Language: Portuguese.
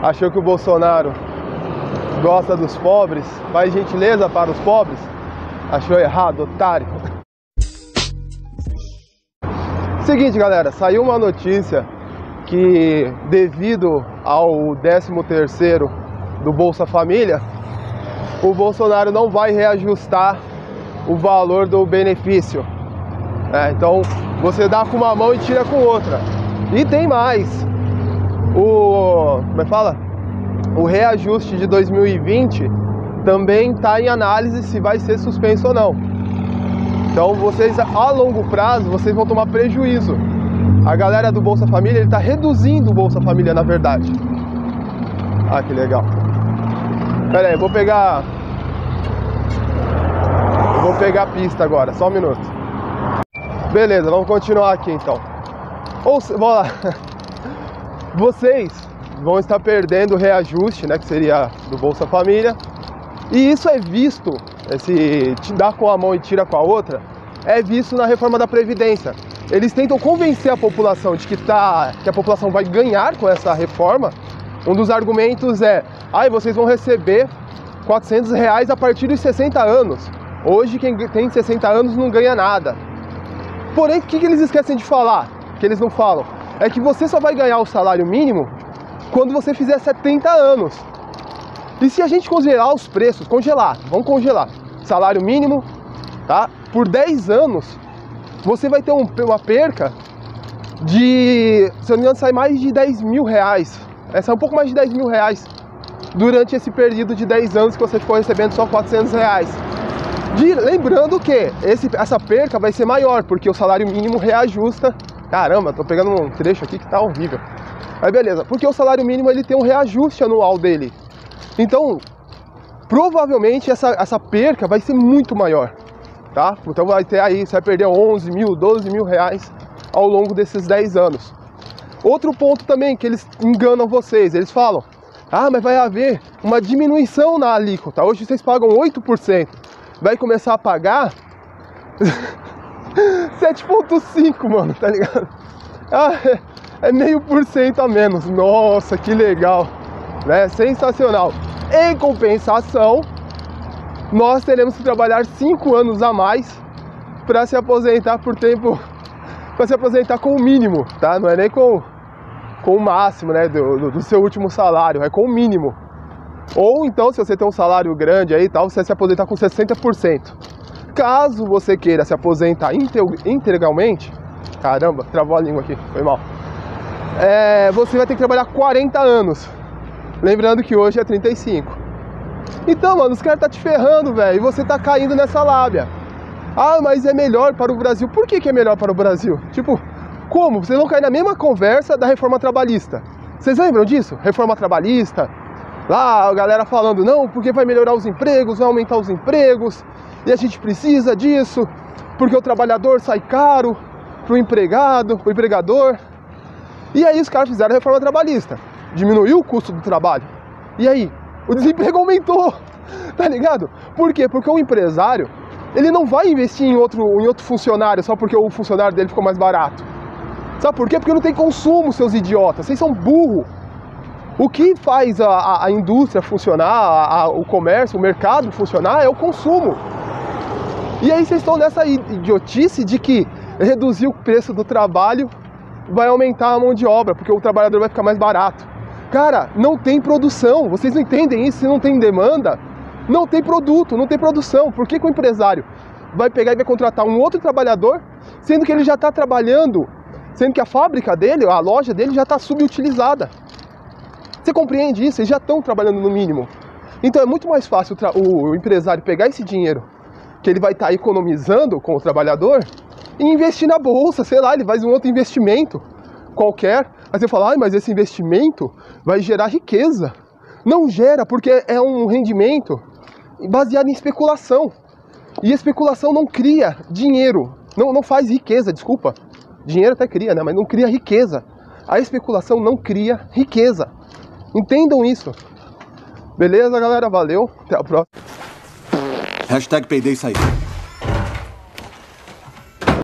Achou que o Bolsonaro gosta dos pobres, faz gentileza para os pobres? Achou errado, otário. Seguinte, galera, saiu uma notícia que devido ao 13º do Bolsa Família, o Bolsonaro não vai reajustar o valor do benefício. Então você dá com uma mão e tira com outra. E tem mais. Como é que fala? O reajuste de 2020 também está em análise se vai ser suspenso ou não. Então vocês, a longo prazo, vocês vão tomar prejuízo. A galera do Bolsa Família, ele está reduzindo o Bolsa Família, na verdade. Ah, que legal. Pera aí, vou pegar a pista agora, só um minuto. Beleza, vamos continuar aqui então. Vamos lá. Vocês vão estar perdendo o reajuste, né, que seria do Bolsa Família. E isso é visto, esse te dá com a mão e tira com a outra, é visto na reforma da Previdência. Eles tentam convencer a população de que a população vai ganhar com essa reforma. Um dos argumentos é: vocês vão receber R$400 a partir dos 60 anos. Hoje quem tem 60 anos não ganha nada. Porém, o que eles esquecem de falar, que eles não falam, é que você só vai ganhar o salário mínimo quando você fizer 70 anos. E se a gente congelar os preços, vamos congelar, salário mínimo, tá? Por 10 anos, você vai ter uma perca de, se eu não me engano, sai mais de R$10.000. Sai um pouco mais de R$10.000 durante esse período de 10 anos que você ficou recebendo só R$400. Lembrando que essa perca vai ser maior, porque o salário mínimo reajusta. Caramba, tô pegando um trecho aqui que tá horrível. Mas beleza, porque o salário mínimo ele tem um reajuste anual dele. Então, provavelmente essa perca vai ser muito maior, tá? Então vai ter aí, você vai perder R$11.000, R$12.000 ao longo desses 10 anos. Outro ponto também que eles enganam vocês, eles falam: mas vai haver uma diminuição na alíquota. Hoje vocês pagam 8%, vai começar a pagar 7,5%, mano, tá ligado? É 0,5% a menos. Nossa, que legal, né? Sensacional. Em compensação, nós teremos que trabalhar 5 anos a mais para se aposentar por tempo, para se aposentar com o mínimo, tá? Não é nem com o máximo, né, do seu último salário, é com o mínimo. Ou então, se você tem um salário grande aí e tal, você vai se aposentar com 60%. Caso você queira se aposentar integralmente, caramba, travou a língua aqui, foi mal. Você vai ter que trabalhar 40 anos. Lembrando que hoje é 35. Então, mano, os caras tá te ferrando, velho, e você tá caindo nessa lábia. Mas é melhor para o Brasil. Por que é melhor para o Brasil? Tipo, como? Vocês vão cair na mesma conversa da reforma trabalhista. Vocês lembram disso? Reforma trabalhista. Lá a galera falando: não, porque vai melhorar os empregos, vai aumentar os empregos, e a gente precisa disso, porque o trabalhador sai caro pro empregado, pro empregador. E aí os caras fizeram a reforma trabalhista, diminuiu o custo do trabalho. E aí? O desemprego aumentou, tá ligado? Por quê? Porque o empresário, ele não vai investir em outro funcionário só porque o funcionário dele ficou mais barato. Sabe por quê? Porque não tem consumo, seus idiotas, vocês são burros. O que faz a indústria funcionar, o comércio, o mercado funcionar é o consumo. E aí vocês estão nessa idiotice de que reduzir o preço do trabalho vai aumentar a mão de obra, porque o trabalhador vai ficar mais barato. Cara, não tem produção, vocês não entendem isso? Se não tem demanda, não tem produto, não tem produção. Por que o empresário vai pegar e vai contratar um outro trabalhador, sendo que ele já está trabalhando, sendo que a fábrica dele, a loja dele já está subutilizada? Você compreende isso? Eles já estão trabalhando no mínimo. Então é muito mais fácil o empresário pegar esse dinheiro que ele vai estar economizando com o trabalhador e investir na bolsa, sei lá, ele faz um outro investimento qualquer. Aí você fala: mas esse investimento vai gerar riqueza. Não gera, porque é um rendimento baseado em especulação. E especulação não cria dinheiro, não faz riqueza, desculpa. Dinheiro até cria, né? Mas não cria riqueza. A especulação não cria riqueza. Entendam isso. Beleza, galera? Valeu. Até a próxima. #Payday saiu.